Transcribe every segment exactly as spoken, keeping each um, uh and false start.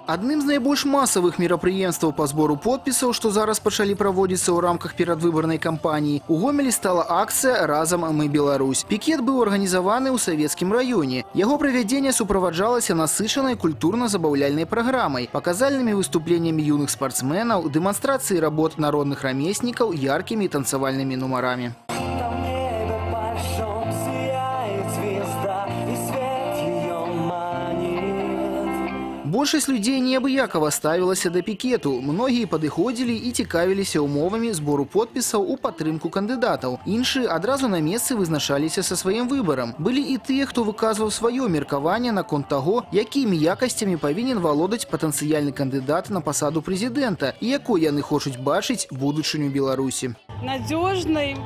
Адным з найбольш масавых мерапрыемстваў па збору подпісаў, што зараз пачалі праводзіцца ў рамках перадвыбарнай кампаніі, у Гомелі стала акцыя «Разам мы Беларусь». Пікет быў арганізаваны ў савецкім раёне. Яго правядзенне суправаджалася насычанай культурна-забаўляльнай праграмай, паказальнымі выступленнямі юных спартсменаў, дэманстрацыяй работ народных рамеснікаў, яркімі танцавальнымі нумарамі. Большасць людзей неабыякава ставілася да пікету. Многія падыходзілі і цікавіліся ўмовамі збору подпісаў у падтрымку кандыдатаў. Іншыя адразу на месцы вызначаліся са сваім выбарам. Былі і тыя, хто выказваў сваё меркаванне наконт таго, якімі якасцямі павінен валодаць патэнцыяльны кандыдат на пасаду прэзідэнта і якой яны хочуць бачыць будучыню Беларусі. Надежный,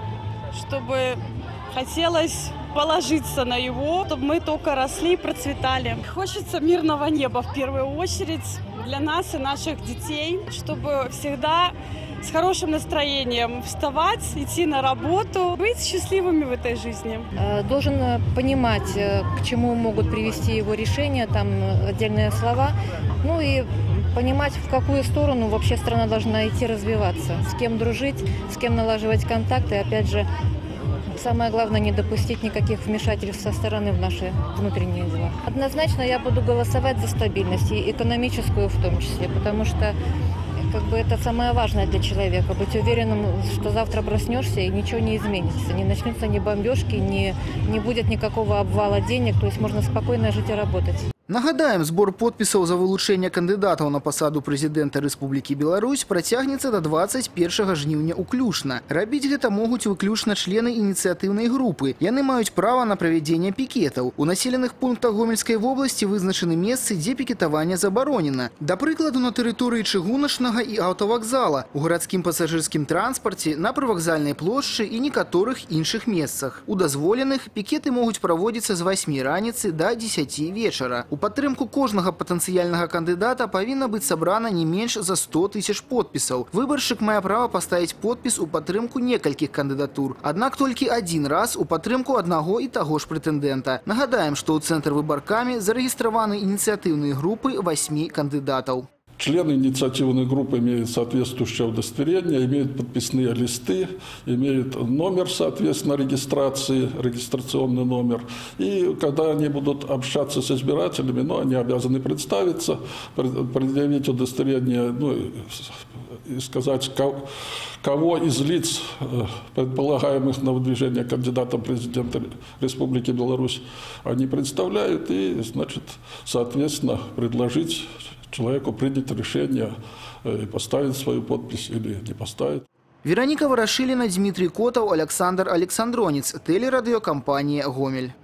чтобы хотелось положиться на его, чтобы мы только росли и процветали. Хочется мирного неба в первую очередь для нас и наших детей, чтобы всегда с хорошим настроением вставать, идти на работу, быть счастливыми в этой жизни. Должен понимать, к чему могут привести его решения, там отдельные слова, ну и понимать, в какую сторону вообще страна должна идти развиваться, с кем дружить, с кем налаживать контакты, опять же, самое главное, не допустить никаких вмешательств со стороны в наши внутренние дела. Однозначно я буду голосовать за стабильность, и экономическую в том числе, потому что как бы это самое важное для человека. Быть уверенным, что завтра проснешься и ничего не изменится. Не начнутся ни бомбежки, ни, не будет никакого обвала денег, то есть можно спокойно жить и работать. Нагадаем, збор подпісаў за вылучэнне кандыдатаў на пасаду прэзідэнта Рэспублікі Беларусь працягнецца да дваццаць першага жніўня ўключна. Рабіць гэта могуць выключна члены ініцыятыўнай групы. Яны маюць права на правядзенне пікетаў. У населеных пунктах Гомельскай вобласці вызначаны месцы, дзе пікетаванне забаронена. Да прыкладу, на тэрыторыі чыгуначнага і аўтавакзала, у гарадскім пасажырскім транспарце, на прывакзальнай плошчы і некаторых іншых месцах. У дазволеных пікеты могуць праводзіцца з васьмі раніцы да дзесяці вечара. У падтрымку кожнага патэнцыяльнага кандыдата павінна быць сабрана не менш за сто тысяч подпісаў. Выбаршчык мае права паставіць подпіс у падтрымку некалькіх кандыдатур. Аднак толькі адзін раз у падтрымку аднаго і таго ж прэтэндэнта. Нагадаем, што ў цэнтр выбаркамі зарэгістраваны ініцыятыўныя групы васьмі кандыдатаў. Члены инициативной группы имеют соответствующее удостоверение, имеют подписные листы, имеют номер, соответственно, регистрации, регистрационный номер. И когда они будут общаться с избирателями, ну, они обязаны представиться, предъявить удостоверение, ну, и сказать, кого из лиц, предполагаемых на выдвижение кандидата в президента Республики Беларусь, они представляют, и, значит, соответственно, предложить человеку принять решение и поставить свою подпись или не поставить. Вероника Ворошилина, Дмитрий Котов, Александр Александронец, телерадиокомпания «Гомель».